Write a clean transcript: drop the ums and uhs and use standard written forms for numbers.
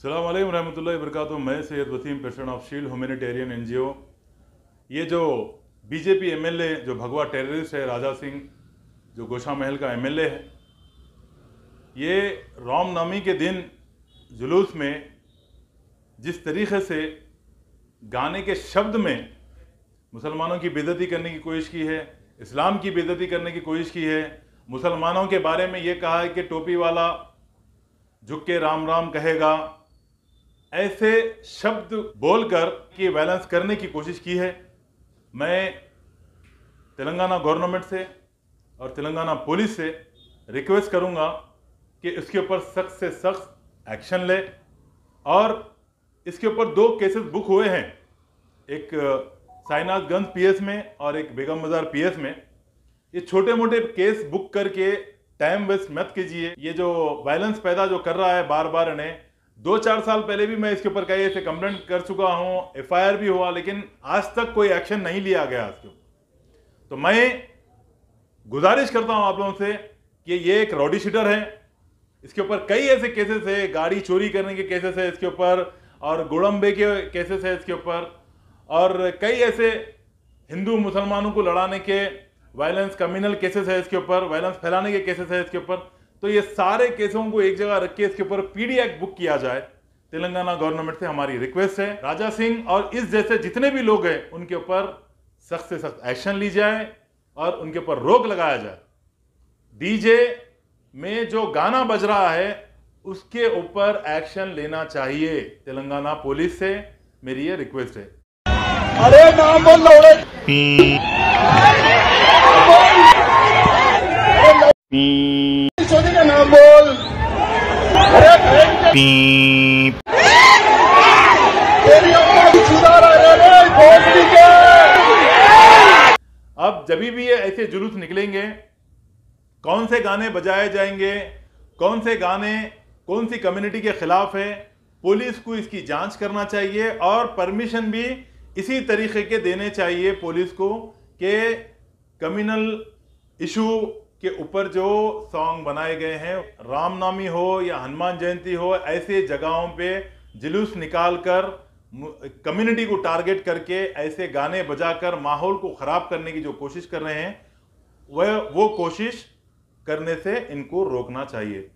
अस्सलाम वालेकुम रहमतुल्लाहि वबरकातुहू। मैं Syed Waseem, president of Shield humanitarian NGO। ये जो BJP MLA जो भगवा टेररिस्ट है राजा सिंह, जो गोशा महल का MLA है, ये रामनवमी के दिन जुलूस में जिस तरीके से गाने के शब्द में मुसलमानों की बेइज्जती करने की कोशिश की है, इस्लाम की बेइज्जती करने की कोशिश की है, मुसलमानों के बारे में ये कहा है कि टोपी वाला झुक के राम राम कहेगा, ऐसे शब्द बोलकर कि वायलेंस करने की कोशिश की है। मैं तेलंगाना गवर्नमेंट से और तेलंगाना पुलिस से रिक्वेस्ट करूंगा कि इसके ऊपर सख्त से सख्त एक्शन ले। और इसके ऊपर 2 केसेस बुक हुए हैं, एक साइनाथगंज PS में और एक बेगम बाजार PS में। ये छोटे मोटे केस बुक करके टाइम वेस्ट मत कीजिए। ये जो वायलेंस पैदा जो कर रहा है बार बार इन्हें, 2-4 साल पहले भी मैं इसके ऊपर कई ऐसे कंप्लेंट कर चुका हूं, FIR भी हुआ, लेकिन आज तक कोई एक्शन नहीं लिया गया इसके ऊपर। तो मैं गुजारिश करता हूं आप लोगों से कि ये एक रॉडी शीटर है, इसके ऊपर कई ऐसे केसेस है, गाड़ी चोरी करने के केसेस है इसके ऊपर, और गुड़म्बे के केसेस है इसके ऊपर, और कई ऐसे हिंदू मुसलमानों को लड़ाने के वायलेंस कम्युनल केसेस है इसके ऊपर, वायलेंस फैलाने के केसेस है इसके ऊपर। तो ये सारे केसों को एक जगह रख के इसके ऊपर PD एक्ट बुक किया जाए। तेलंगाना गवर्नमेंट से हमारी रिक्वेस्ट है, राजा सिंह और इस जैसे जितने भी लोग हैं उनके ऊपर सख्त से सख्त एक्शन ली जाए और उनके ऊपर रोक लगाया जाए। DJ में जो गाना बज रहा है उसके ऊपर एक्शन लेना चाहिए। तेलंगाना पुलिस से मेरी ये रिक्वेस्ट है। अरे नाम बोल का नाम बोल। अब जब भी ये ऐसे जुलूस निकलेंगे, कौन से गाने बजाए जाएंगे, कौन से गाने कौन सी कम्युनिटी के खिलाफ है, पुलिस को इसकी जांच करना चाहिए और परमिशन भी इसी तरीके के देने चाहिए पुलिस को कि कम्युनल इशू के ऊपर जो सॉन्ग बनाए गए हैं, रामनवमी हो या हनुमान जयंती हो, ऐसे जगहों पे जुलूस निकालकर कम्युनिटी को टारगेट करके ऐसे गाने बजाकर माहौल को खराब करने की जो कोशिश कर रहे हैं, वो कोशिश करने से इनको रोकना चाहिए।